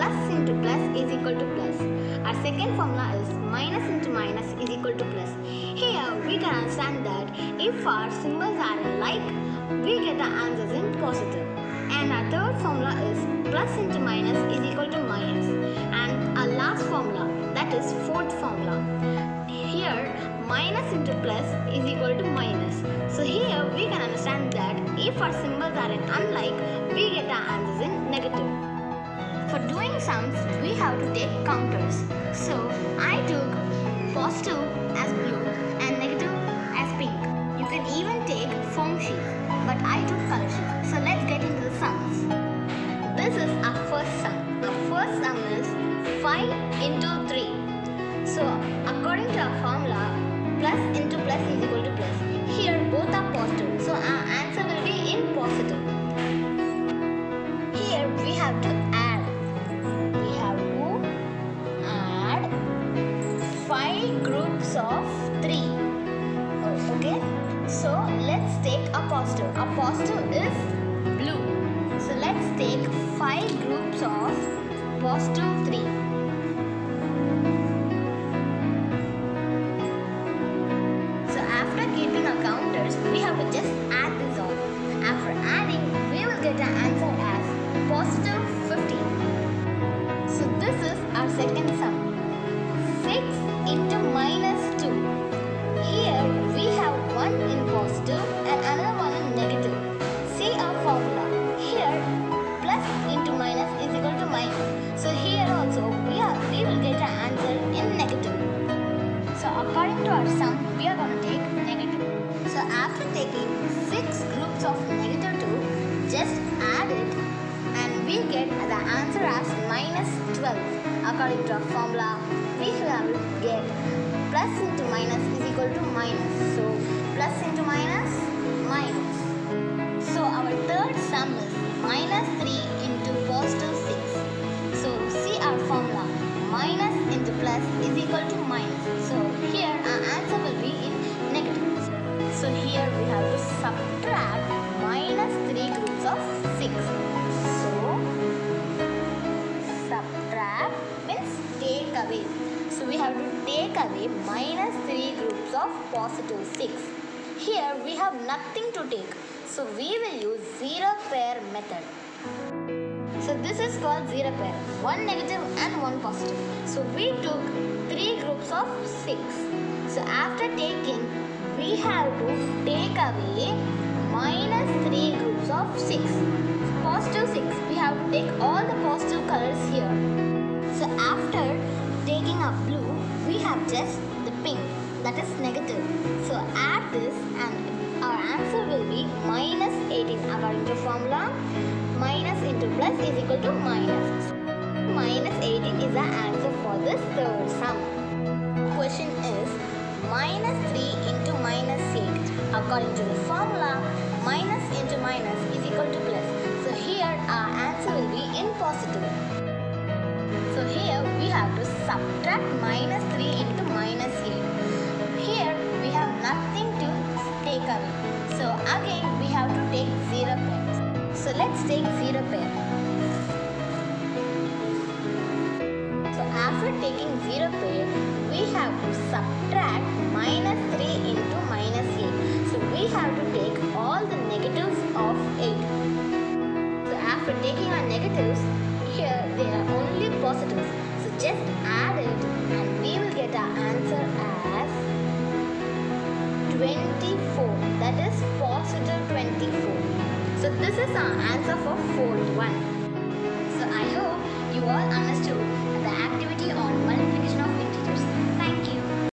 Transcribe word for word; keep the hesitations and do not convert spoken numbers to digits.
plus into plus is equal to plus. Our second formula is minus into minus is equal to plus. Here we can understand that if our symbols are alike, we get the answers in positive. And our third formula is plus into minus is equal to minus. And our last formula, that is fourth formula. Here minus into plus is equal to minus. So here we can understand that if our symbols are in unlike, we get our answers in negative. For doing sums, we have to take counters. So I took positive as blue and negative as pink. You can even take foam sheet, but I took color sheet. So let's get into the sums. This is our first sum. Our first sum is five into three. So according to our formula, plus into plus is equal to plus. Here both are positive, so our answer will be in positive. Here we have to add. We have to add five groups of three. Okay, so let's take a positive. A positive is blue. So let's take five groups of positive three. We have to just add this all. After adding, we will get an answer as positive fifteen. So this is our second sum. six into minus two. Here we have one in positive and another one in negative. See our formula. Here plus into minus is equal to minus. So here also we, are, we will get an answer in negative. So according to our sum, we are going to take negative. So after taking six groups of negative two, just add it and we get the answer as minus twelve. According to our formula, we will get plus into minus is equal to minus. So plus into minus, minus. So our third sum is minus three into positive six. So see our formula, minus into plus is equal to minus. So here our answer will be in negative. So here we have to subtract minus three groups of six. So subtract means take away. So we have to take away minus three groups of positive six. Here we have nothing to take. So we will use zero pair method. So this is called zero pair. One negative and one positive. So we took three groups of six. So after taking, we have to take away minus three groups of six. Positive six. We have to take all the positive colors here. So after taking a blue, we have just the pink. That is negative. So add this and our answer will be minus eighteen. According to formula, minus into plus is equal to minus. Minus eighteen is the answer for this third sum. Question is minus three into minus eight. According to the formula, minus into minus is equal to plus. So here our answer will be in positive. So here we have to subtract minus three into minus eight. Here we have nothing to take away. So again we have to take zero pair. So let's take zero pair. So after taking zero pair, we have to subtract minus three into minus eight. So we have to take all the negatives of eight. So after taking our negatives, here they are only positives. So just add it and we will get our answer as twenty-four. That is positive twenty-four. So this is our answer for fourth one. So I hope you all understood.